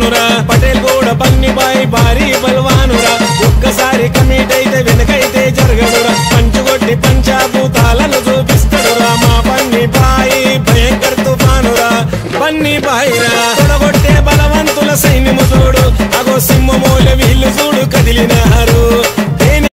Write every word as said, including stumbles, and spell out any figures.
తుఫానురా పటేల్ కూడా బన్నీ బాయ్ భారీ బల్వానురా ఒక్కసారి కమిట్ అయితే వెనకైతే జరగదురా పంచుగొట్టి పంచాభూతాలను చూపిస్తాడురా మా బన్నీ బాయ్ భయంకర్ తుఫానురా బన్నీ బాయ్ రా తొడగొట్టే బలవంతుల సైన్యము చూడు అగో సింహమూల వీళ్ళు చూడు కదిలినారు